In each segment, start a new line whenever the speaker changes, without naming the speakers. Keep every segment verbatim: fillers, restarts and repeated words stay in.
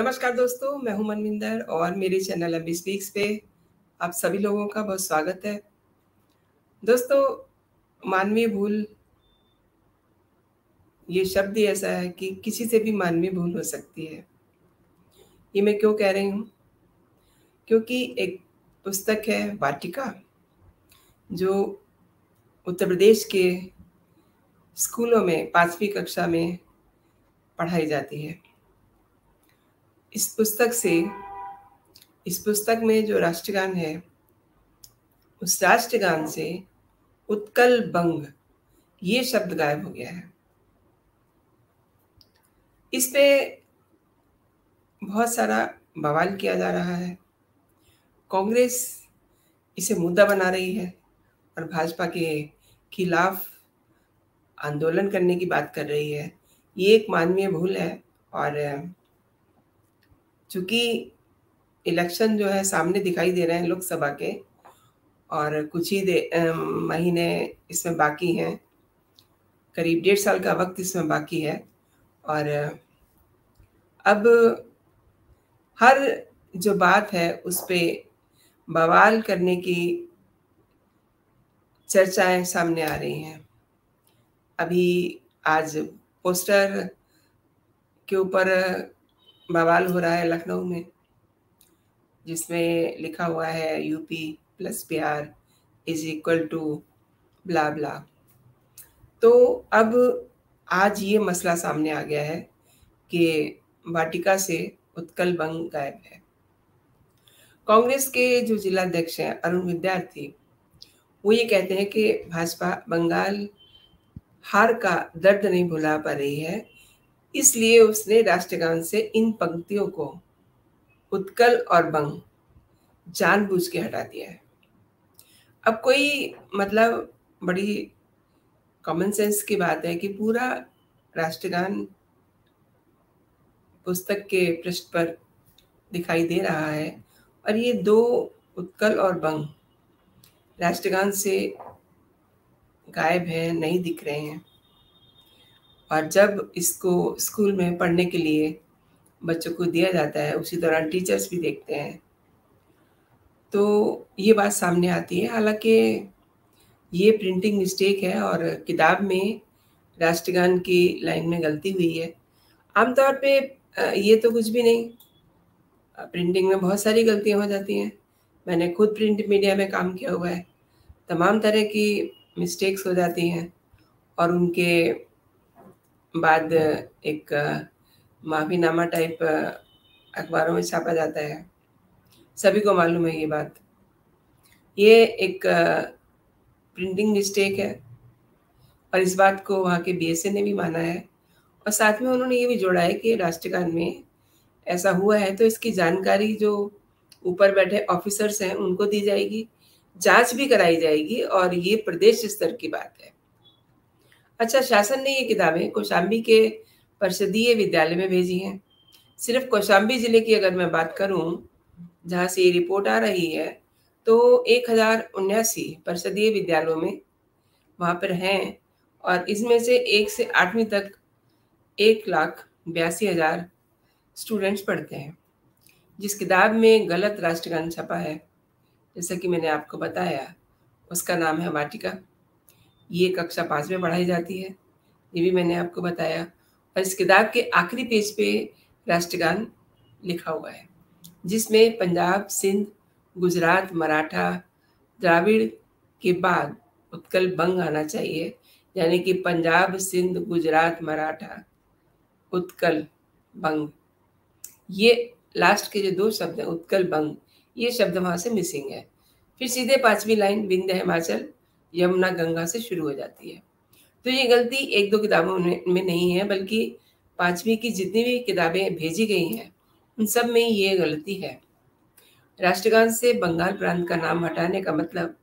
नमस्कार दोस्तों, मैं हूं मनविंदर और मेरे चैनल एमबी स्पीक्स पे आप सभी लोगों का बहुत स्वागत है। दोस्तों, मानवीय भूल ये शब्द ही ऐसा है कि किसी से भी मानवीय भूल हो सकती है। ये मैं क्यों कह रही हूँ? क्योंकि एक पुस्तक है वाटिका, जो उत्तर प्रदेश के स्कूलों में पाँचवीं कक्षा में पढ़ाई जाती है। इस पुस्तक से इस पुस्तक में जो राष्ट्रगान है, उस राष्ट्रगान से उत्कल बंग ये शब्द गायब हो गया है। इस पे बहुत सारा बवाल किया जा रहा है। कांग्रेस इसे मुद्दा बना रही है और भाजपा के खिलाफ आंदोलन करने की बात कर रही है। ये एक मानवीय भूल है और चूंकि इलेक्शन जो है सामने दिखाई दे रहे हैं लोकसभा के, और कुछ ही दे अ, महीने इसमें बाकी हैं, करीब डेढ़ साल का वक्त इसमें बाकी है। और अब हर जो बात है उस पे बवाल करने की चर्चाएं सामने आ रही हैं। अभी आज पोस्टर के ऊपर बवाल हो रहा है लखनऊ में, जिसमें लिखा हुआ है UP plus Bihar is equal to blah blah. तो अब आज ये मसला सामने आ गया है कि वाटिका से उत्कल बंग गायब है। कांग्रेस के जो जिलाध्यक्ष हैं अरुण विद्यार्थी, वो ये कहते हैं कि भाजपा बंगाल हार का दर्द नहीं भुला पा रही है, इसलिए उसने राष्ट्रगान से इन पंक्तियों को उत्कल और बंग जानबूझ के हटा दिया है। अब कोई मतलब बड़ी कॉमन सेंस की बात है कि पूरा राष्ट्रगान पुस्तक के पृष्ठ पर दिखाई दे रहा है और ये दो उत्कल और बंग राष्ट्रगान से गायब हैं, नहीं दिख रहे हैं। और जब इसको स्कूल में पढ़ने के लिए बच्चों को दिया जाता है, उसी दौरान टीचर्स भी देखते हैं, तो ये बात सामने आती है। हालांकि ये प्रिंटिंग मिस्टेक है और किताब में राष्ट्रगान की लाइन में गलती हुई है। आमतौर पे ये तो कुछ भी नहीं, प्रिंटिंग में बहुत सारी गलतियां हो जाती हैं। मैंने खुद प्रिंट मीडिया में काम किया हुआ है, तमाम तरह की मिस्टेक्स हो जाती हैं और उनके बाद एक माफीनामा टाइप अखबारों में छापा जाता है। सभी को मालूम है ये बात। ये एक प्रिंटिंग मिस्टेक है और इस बात को वहाँ के बीएसए ने भी माना है और साथ में उन्होंने ये भी जोड़ा है कि राष्ट्रगान में ऐसा हुआ है तो इसकी जानकारी जो ऊपर बैठे ऑफिसर्स हैं उनको दी जाएगी, जांच भी कराई जाएगी और ये प्रदेश स्तर की बात है। अच्छा, शासन ने ये किताबें कौशाम्बी के परिषदीय विद्यालय में भेजी हैं। सिर्फ कौशाम्बी जिले की अगर मैं बात करूं, जहां से ये रिपोर्ट आ रही है, तो एक हजार उन्यासी परिषदीय विद्यालयों में वहां पर हैं और इसमें से एक से आठवीं तक एक लाख बयासी हजार स्टूडेंट्स पढ़ते हैं। जिस किताब में गलत राष्ट्रगान छपा है, जैसा कि मैंने आपको बताया, उसका नाम है वाटिका। ये कक्षा पाँच में पढ़ाई जाती है, ये भी मैंने आपको बताया। और इस किताब के आखिरी पेज पे राष्ट्रगान लिखा हुआ है, जिसमें पंजाब, सिंध, गुजरात, मराठा, द्राविड़ के बाद उत्कल बंग आना चाहिए, यानी कि पंजाब, सिंध, गुजरात, मराठा, उत्कल बंग। ये लास्ट के जो दो शब्द हैं उत्कल बंग, ये शब्द वहां से मिसिंग है। फिर सीधे पांचवी लाइन विंध्य हिमाचल यमुना गंगा से शुरू हो जाती है। तो ये गलती एक दो किताबों में नहीं है, बल्कि पांचवी की जितनी भी किताबें भेजी गई हैं उन सब में ये गलती है। राष्ट्रगान से बंगाल प्रांत का नाम हटाने का मतलब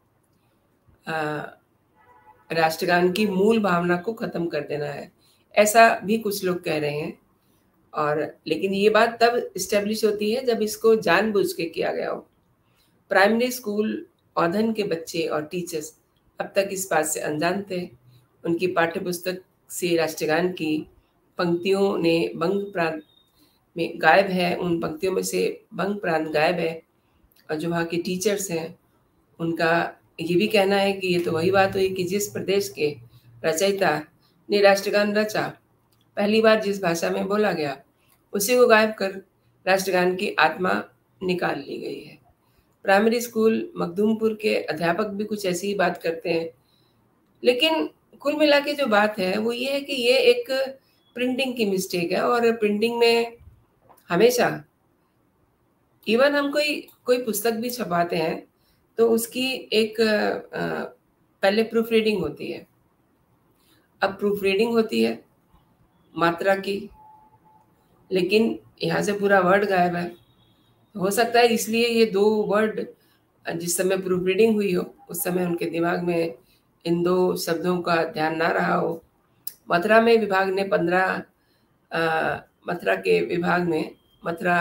राष्ट्रगान की मूल भावना को खत्म कर देना है, ऐसा भी कुछ लोग कह रहे हैं। और लेकिन ये बात तब इस्टेब्लिश होती है जब इसको जानबूझ के किया गया हो। प्राइमरी स्कूल औधन के बच्चे और टीचर्स अब तक इस बात से अनजान थे। उनकी पाठ्य पुस्तक से राष्ट्रगान की पंक्तियों ने बंग प्रांत में गायब है, उन पंक्तियों में से भंग प्रांत गायब है। और जो वहाँ के टीचर्स हैं, उनका ये भी कहना है कि ये तो वही बात हुई कि जिस प्रदेश के रचयिता ने राष्ट्रगान रचा, पहली बार जिस भाषा में बोला गया, उसी को गायब कर राष्ट्रगान की आत्मा निकाल ली गई है। प्राइमरी स्कूल मखदूमपुर के अध्यापक भी कुछ ऐसी ही बात करते हैं। लेकिन कुल मिला के जो बात है वो ये है कि ये एक प्रिंटिंग की मिस्टेक है, और प्रिंटिंग में हमेशा इवन हम कोई कोई पुस्तक भी छपाते हैं तो उसकी एक अ, पहले प्रूफ रीडिंग होती है। अब प्रूफ रीडिंग होती है मात्रा की, लेकिन यहाँ से पूरा वर्ड गायब है। हो सकता है इसलिए ये दो वर्ड जिस समय प्रूफ रीडिंग हुई हो उस समय उनके दिमाग में इन दो शब्दों का ध्यान ना रहा हो। मथुरा में विभाग ने पंद्रह मथुरा के विभाग में मथुरा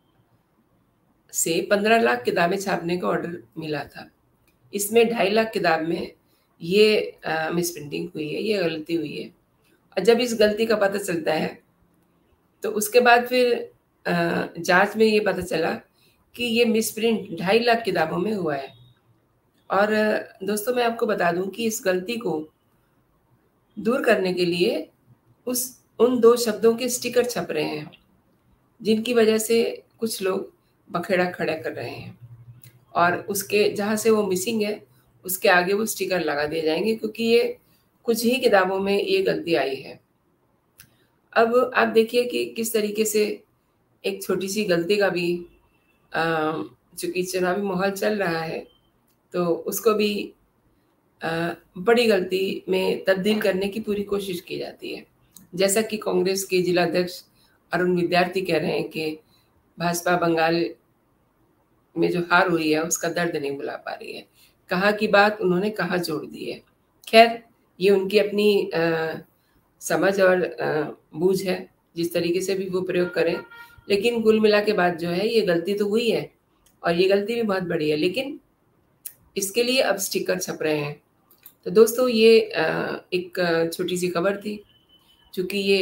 से पंद्रह लाख किताबें छापने का ऑर्डर मिला था। इसमें ढाई लाख किताब में ये मिस प्रिंटिंग हुई है, ये गलती हुई है। और जब इस गलती का पता चलता है तो उसके बाद फिर जांच में ये पता चला कि ये मिस प्रिंट ढाई लाख किताबों में हुआ है। और दोस्तों मैं आपको बता दूं कि इस गलती को दूर करने के लिए उस उन दो शब्दों के स्टिकर छप रहे हैं, जिनकी वजह से कुछ लोग बखेड़ा खड़ा कर रहे हैं, और उसके जहाँ से वो मिसिंग है उसके आगे वो स्टिकर लगा दिए जाएंगे, क्योंकि ये कुछ ही किताबों में ये गलती आई है। अब आप देखिए कि किस तरीके से एक छोटी सी गलती का भी, चूंकि चुनावी माहौल चल रहा है तो उसको भी आ, बड़ी गलती में तब्दील करने की पूरी कोशिश की जाती है। जैसा कि कांग्रेस के जिलाध्यक्ष अरुण विद्यार्थी कह रहे हैं कि भाजपा बंगाल में जो हार हुई है उसका दर्द नहीं भुला पा रही है। कहाँ की बात उन्होंने कहाँ जोड़ दी है। खैर, ये उनकी अपनी आ, समझ और बूझ है, जिस तरीके से भी वो प्रयोग करें, लेकिन कुल मिला के बात जो है ये गलती तो हुई है, और ये गलती भी बहुत बड़ी है, लेकिन इसके लिए अब स्टिकर छप रहे हैं। तो दोस्तों ये एक छोटी सी खबर थी, चूँकि ये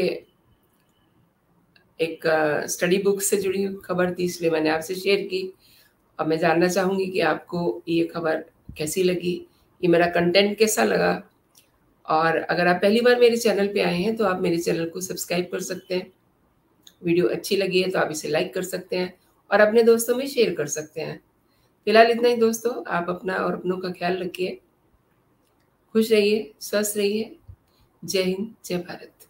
एक स्टडी बुक से जुड़ी हुई खबर थी इसलिए मैंने आपसे शेयर की। और मैं जानना चाहूँगी कि आपको ये खबर कैसी लगी, ये मेरा कंटेंट कैसा लगा। और अगर आप पहली बार मेरे चैनल पे आए हैं तो आप मेरे चैनल को सब्सक्राइब कर सकते हैं। वीडियो अच्छी लगी है तो आप इसे लाइक कर सकते हैं और अपने दोस्तों में शेयर कर सकते हैं। फिलहाल इतना ही दोस्तों, आप अपना और अपनों का ख्याल रखिए, खुश रहिए, स्वस्थ रहिए। जय हिंद, जय भारत।